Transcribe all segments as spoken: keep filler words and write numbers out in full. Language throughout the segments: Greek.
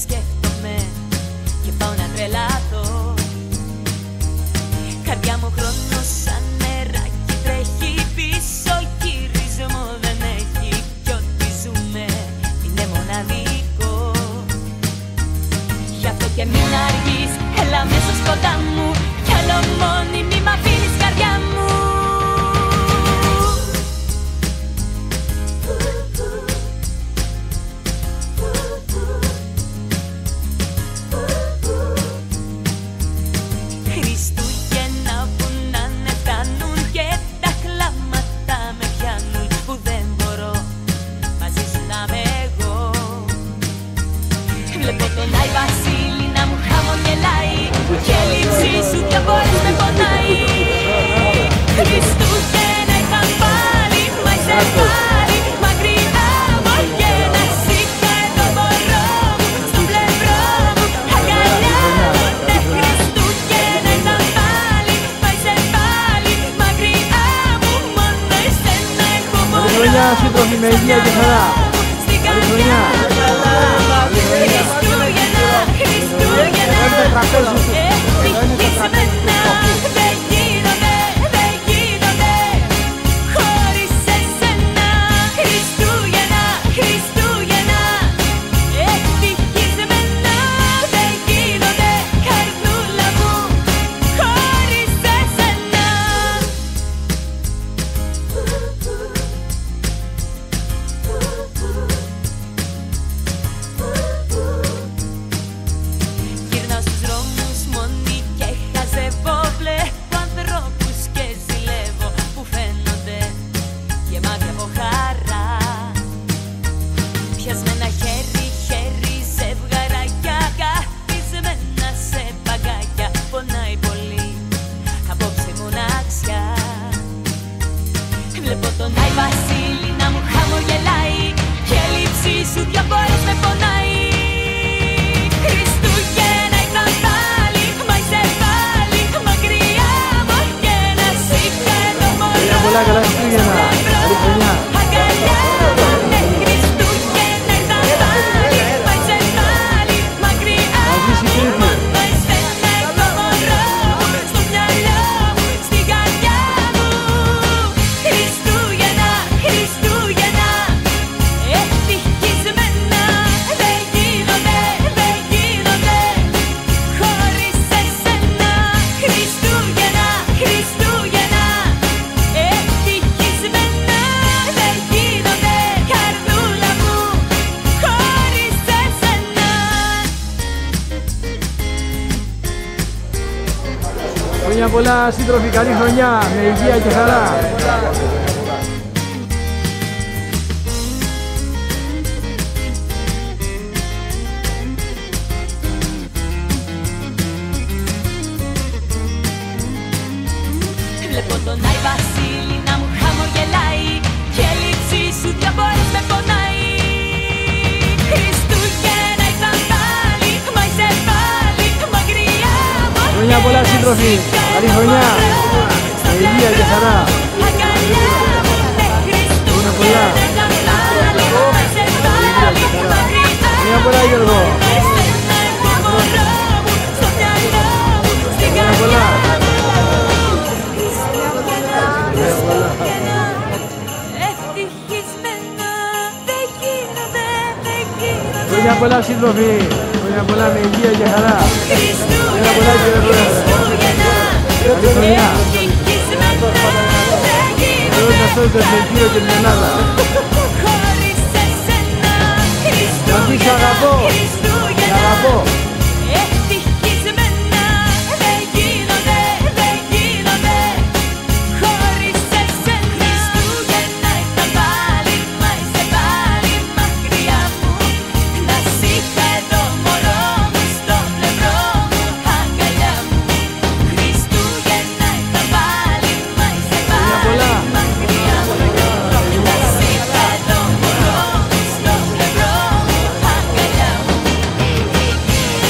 σκέφτομαι και πάω να τρελαθώ. Καρδιά μου χρόνος σαν νεράκι τρέχει πίσω, γυρισμό δεν έχει κι ό,τι ζούμε είναι μοναδικό. Γι' αυτό και μην αργείς, έλα μέσα κοντά μου, κι άλλο μόνη μη μ' αφήνεις καρδιά μου. Χριστούγεννα που να ναι φτάνουν και τα κλάματα με πιάνουν, που δεν μπορώ μαζί σου να είμαι εγώ. Βλέπω τον Άι Βασίλη να μου χαμογελάει και η λήψη σου δυο φορές με πονάει. Χριστούγεννα ήταν πάλι, μα είσαι πάλι μακριά μου και να εσύ και το μωρό μου στο πλευρό μου, αγκαλιά μου. Ναι, Χριστούγεννα ήταν πάλι, μα είσαι πάλι μακριά μου, μόνο εσένα έχω μωρό μου. Καλή χρονιά, σύντροφοι, με υγεία και χαρά. Καλή χρονιά. Χριστούγεννα, Χριστούγεννα, ευτυχισμένα δεν γίνονται, δεν γίνονται χωρίς εσένα. Χριστούγεννα, Χριστούγεννα, ευτυχισμένα δεν γίνονται, καρδούλα μου, χωρίς εσένα. Γυρνάω στους δρόμους μόνη και χαζεύω, βλέπω ανθρώπους και ζηλεύω που φαίνονται γεμάτοι από χαρά. Πιασμένα χέρι, χέρι, ζευγαράκια, καθισμένα σε παγκάκια, πονάει πολύ απόψε μοναξιά. Βλέπω τον Άι Βασίλη να μου χαμογελάει και η λήψη σου δυο φορές με πονάει. Χριστούγεννα ήταν πάλι, μα είσαι πάλι μακριά μου και να εσύ και το μωρό μου Πολλά καλά Χριστούγεννα. Καλή χρονιά. αγκαλιά μου. Ναι, Χριστούγεννα ήταν πάλι, μα είσαι πάλι μακριά Μαζί μου, συντρίφη. μόνο εσένα έχω μωρό μου στο μυαλό μου, στην καρδιά μου. Χριστούγεννα, Χριστούγεννα, ευτυχισμένα δεν γίνονται, δεν γίνονται χωρίς εσένα. Χριστούγεννα, Χριστούγεννα, ευτυχισμένα δεν γίνονται, καρδούλα μου, χωρίς εσένα. Χρόνια πολλά, σύντροφοι, καλή χρονιά, με υγεία και χαρά. Βλέπω τον Άι Βασίλη να μου χαμογελάει και η λήψη σου δυο φορές με πονάει. Χριστούγεννα ήταν πάλι, μα είσαι πάλι μακριά μου. Χρόνια πολλά, σύντροφοι, καλή χρονιά, με υγεία και χαρά. Αγκαλιά μου, ναι, Χρόνια πολλά. Χριστούγεννα ήταν πάλι, μα είσαι πάλι μακριά Χρόνια πολλά, Γιώργο. μου. Εσένα έχω μωρό μου στο μυαλό μου, στην καρδιά μου. Ευτυχισμένα δεν γίνονται, δεν γίνονται. Χρόνια πολλά, σύντροφοι, χρόνια πολλά, με υγεία και χαρά. Χριστούγεννα, πολλά, κύριε Πρόεδρε. Χριστούγεννα, Καλή χρονιά. ευτυχισμένα δεν Θέλω γίνονται να σώζω το Αιγύρο και την Ελλάδα. χωρίς εσένα. Γιατί σ' αγαπώ, σ' Χριστούγεννα, αγαπώ. ευτυχισμένα δεν γίνονται, δεν γίνονται χωρίς εσένα. Χριστούγεννα ήταν πάλι, μα είσαι πάλι μακριά μου, να σ' είχα εδώ μωρό μου στο πλευρό μου, αγκαλιά μου. Χριστούγεννα ήταν πάλι, μα είσαι πάλι πολλά. μακριά μου, να σ' είχα εδώ μωρό μου στο πλευρό μου, αγκαλιά μου.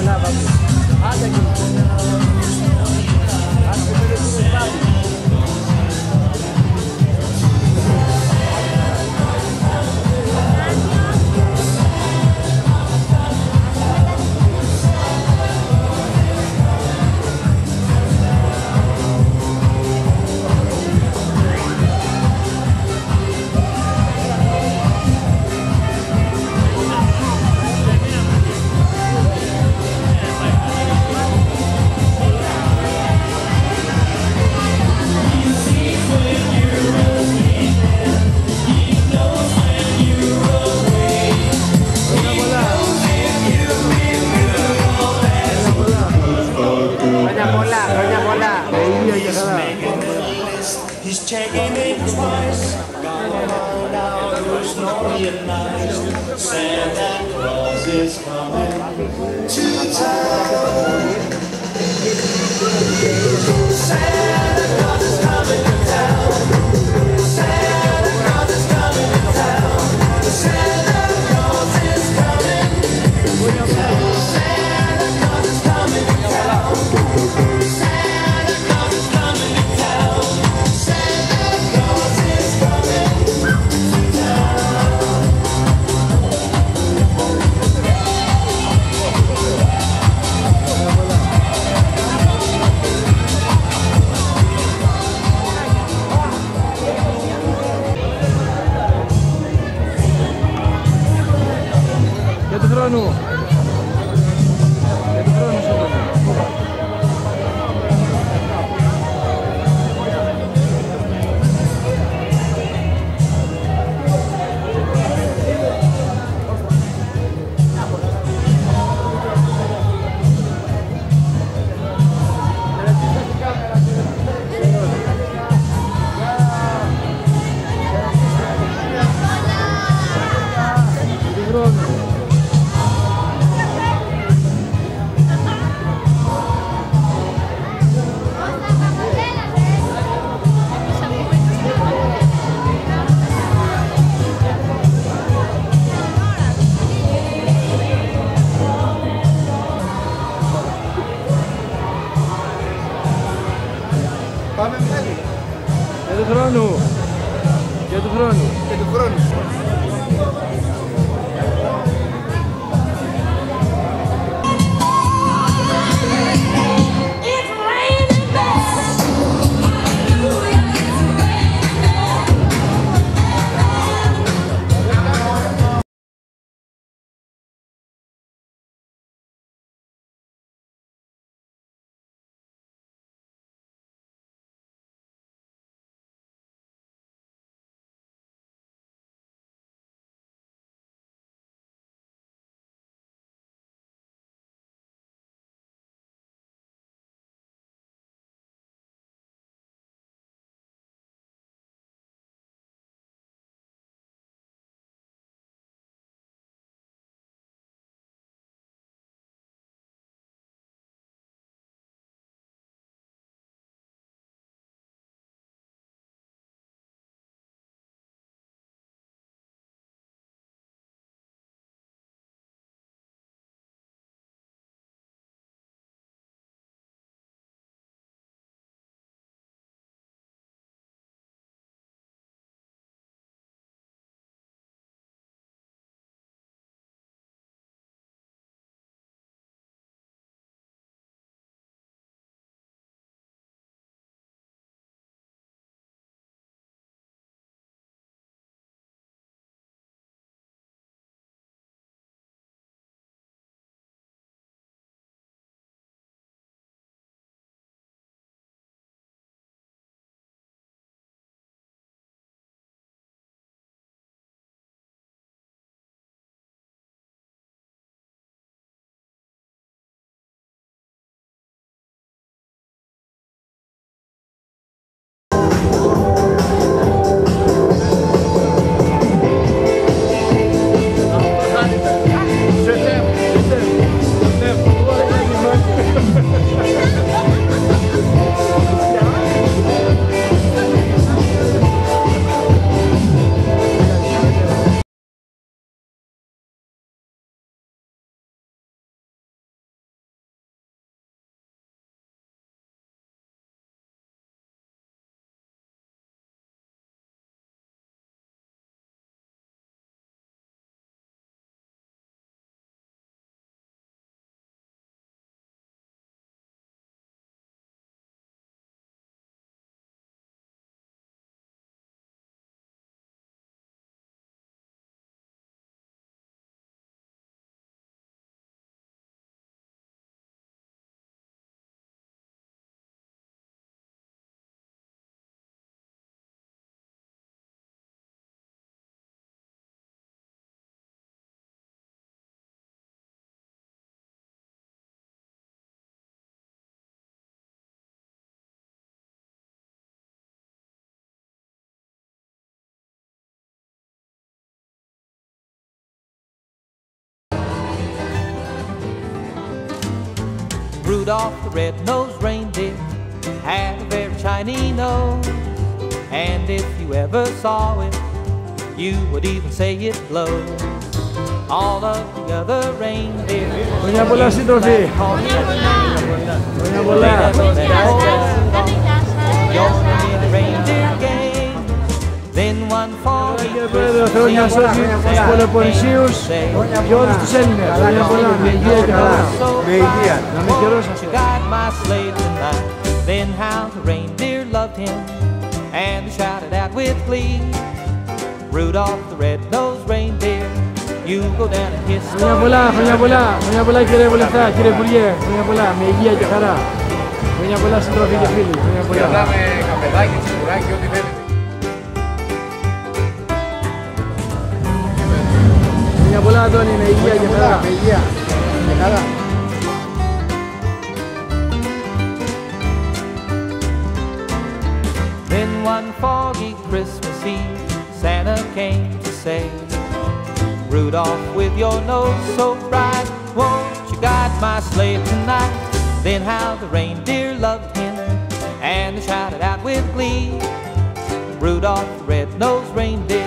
Nah, bagus. Ada gitu. Aku pilih turun tadi. He's checking it twice. Gone out, there's no night. Santa Claus is coming to town. Santa Claus is coming to town. Santa Claus is coming to town. Santa Claus is coming to town. Santa Claus is coming to town. Santa Claus is coming to town. Santa Claus is coming to town. Я тут рану. Я тут рану сьогодні. Πάμε πάλι. Για του χρόνου. Για του χρόνου. Και του χρόνου. Rudolph the red-nosed reindeer had a very shiny nose, and if you ever saw it, you would even say it glows. All of the other reindeer, Doña Pola si Trofi. Doña Pola. reindeer game. Then one foggy Κύριε Πρόεδρε, θέλω μια σώση στους Πελοποννησίους και όλους τους Έλληνες. Doña Pola, με υγεία και χαρά. Με υγεία. Να με καιρός to guide my sleigh tonight. Then how the reindeer loved him, and they shouted out with glee, Rudolph the red-nosed reindeer, you go down in history. Χρόνια πολλά, χρόνια πολλά, χρόνια πολλά κύριε Βουλευτά, κύριε Υπουργέ, χρόνια πολλά, με υγεία και χαρά. Χρόνια πολλά συντροφοί και φίλοι, χρόνια πολλά. Κρατάμε καπεδάκι, τσιμπουράκι, ό,τι θέλετε. Χρόνια πολλά Αντώνη, με υγεία και χαρά. Με υγεία και χαρά. Then one foggy Christmas Eve, Santa came to say, Rudolph, with your nose so bright, won't you guide my sleigh tonight? Then how the reindeer loved him, and they shouted out with glee, Rudolph the red-nosed reindeer,